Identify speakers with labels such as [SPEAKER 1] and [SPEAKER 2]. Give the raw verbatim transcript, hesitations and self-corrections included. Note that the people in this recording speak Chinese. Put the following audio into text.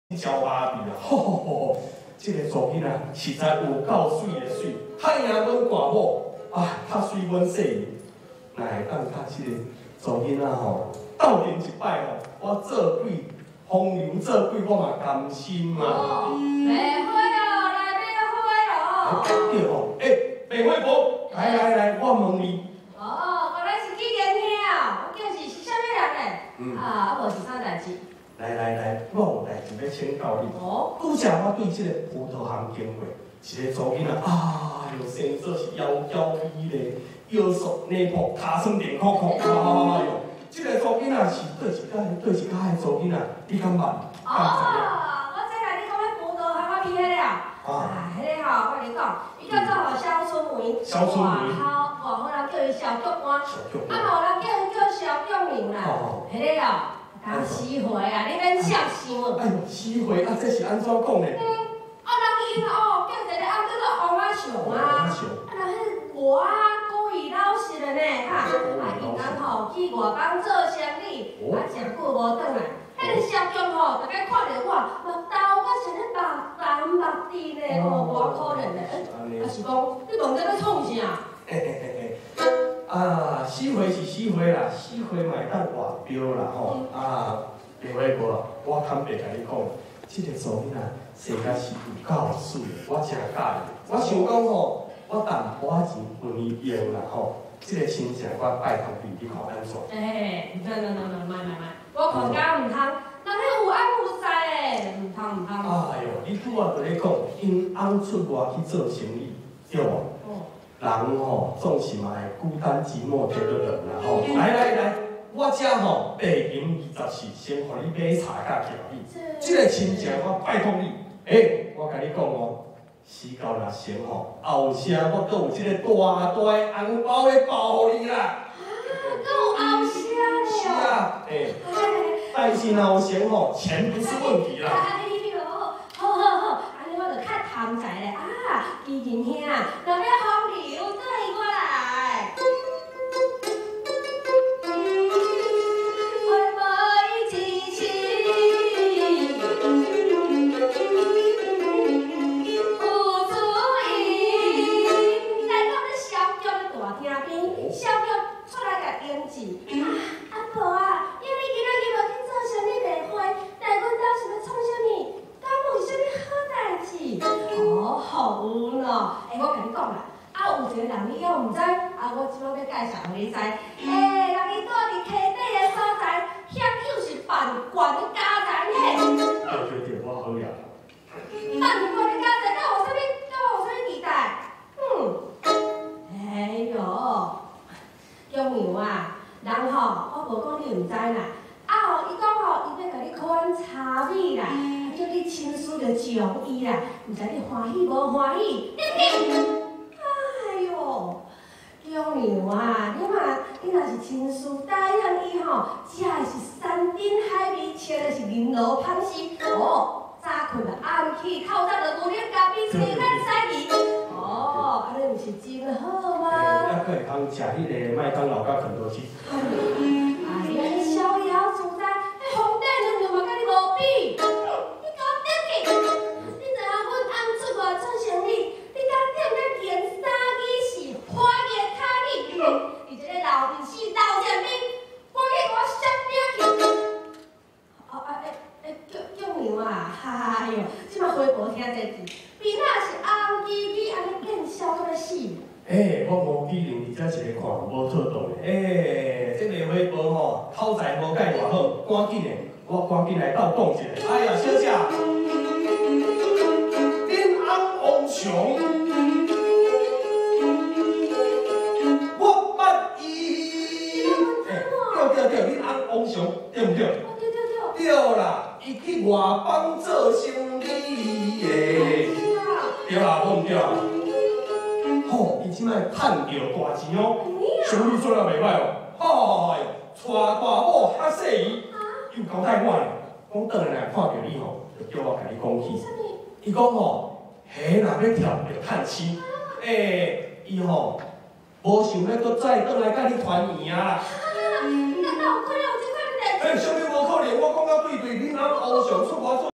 [SPEAKER 1] 焦巴比啊，吼吼吼！这个作品啊，实在有够水的水，太阳阮大某啊，较水阮细。哪会当甲这个作品啊吼，斗阵一摆吼，我做鬼风流做鬼，我嘛甘心嘛。
[SPEAKER 2] 哦，卖花哦，来买花哦。
[SPEAKER 1] 对吼，诶，卖花婆，来来来，我问你。
[SPEAKER 2] 哦，原来是去年兄，我叫是是啥物人嘞？嗯。啊，无是啥代志。
[SPEAKER 1] 来来来，我有代志要请教你。
[SPEAKER 2] 哦。
[SPEAKER 1] 拄则我对即个葡萄行经过，一个查囡仔，啊哟，生做是妖娇美丽，腰束内裤，骹酸电裤裤，哎哟，即个查囡仔是对一个对一个的查囡仔，你敢捌？
[SPEAKER 2] 哦，我知啦，你讲迄葡萄行我比迄个啊，啊，迄个吼，我跟你讲，伊叫做吼肖春梅，
[SPEAKER 1] 肖春梅，
[SPEAKER 2] 外口外口人叫伊小菊花，
[SPEAKER 1] 小菊花，
[SPEAKER 2] 啊，后人叫伊叫小菊名啦，迄个哦。 啊，死回啊！你免想想。
[SPEAKER 1] 哎呦，死回啊！这是安怎讲呢？
[SPEAKER 2] 嗯，啊，人伊哦，叫一个啊叫做王阿雄啊，啊，人迄外国语老实的呢，哈，啊，伊人吼去外邦做生意，啊，诚久无转来，迄个小强吼，大家看着我，目豆我像咧白蓝目滴呢，哦，偌可怜的，啊是讲你问这要创啥？
[SPEAKER 1] 嘿嘿嘿嘿。 啊，死花是死花啦，死花嘛会当画标啦吼。啊，另外一个，我坦白甲你讲，即、這个作品啊，实在是有够水的，我真喜欢。我想讲吼，我等花钱分伊用啦吼。即、這个亲情，我拜托你，你看安怎？
[SPEAKER 2] 诶，唔通唔通唔通，卖卖卖，我看假唔通，人迄有安有在诶，唔通唔通。
[SPEAKER 1] 哎哟，你拄仔就咧讲，因翁出外去做生意，对无？哦。 人吼总是嘛会孤单寂寞一个人啦吼。来来来，我遮吼白银二十四，先互你买茶甲条椅。即个亲情我拜托你，诶，我甲你讲哦，时到若成吼，后声我都有即个大大诶红包要包互你啦。
[SPEAKER 2] 啊，搁有后声咧。
[SPEAKER 1] 是啊，诶，但是若有成吼，钱不是问题啦。
[SPEAKER 2] 哎呦，好好好，安尼我就较贪财咧啊，基金兄，若要风流，对我来。花梅之情，付出意。来到这小菊的大厅边，小菊出来甲应字，啊，阿婆啊，因为你今仔日无去做啥物卖花，来阮兜想要创啥物？ 敢有啥物好代志？哦，好有咯！诶，我甲你讲啦，啊，有一个人你又毋知，啊，我即摆要介绍互你知。诶，人伊住伫溪底的所在，享有是万贯的家财呢。
[SPEAKER 1] 对对对，我好了。
[SPEAKER 2] 万贯的家财，敢有啥物？敢有啥物期待？嗯，哎哟，中央啊，人吼，我无讲你毋知啦。啊吼，伊讲吼，伊要甲你款茶米啦。 叫你亲属着上伊啦，毋知你欢喜无欢喜？哎哟，中央啊，你嘛，你若是亲属答应伊吼，食的是山珍海味，穿的是银罗芳丝，哦，早困啊暗起，透早就牛奶咖啡青蛋西米，哦，安尼毋是真好吗？
[SPEAKER 1] 还佫会通食迄个麦当劳甲肯德基。
[SPEAKER 2] 哎呀，你逍遥自在，迄皇帝娘娘嘛甲你无比。 哎哟，即摆花婆听这字，边仔是红叽叽安尼见笑到要死。
[SPEAKER 1] 诶，我无记认而且一个看无妥当的。诶，这个花婆吼，口才无介偌好，赶紧的，我赶紧来斗讲一下。哎呀，小姐，恁翁王雄，我捌伊。诶，对对对，恁翁王雄对毋对？
[SPEAKER 2] 哦，对对对。
[SPEAKER 1] 对啦。 伊去外邦做生意的，对啦，无毋对啊。吼，伊即摆趁着大钱哦，生意做了袂歹哦。哎哟，带大某较细姨，又交代我咧，讲倒来来看着你吼，就叫我甲你讲起。伊讲吼，迄若要跳着趁钱，诶，伊吼无想要搁再倒来甲你团圆啊。
[SPEAKER 2] 你敢有可能有这款代志？
[SPEAKER 1] 诶，啥物无可能？我讲到对对，恁翁王上出外做。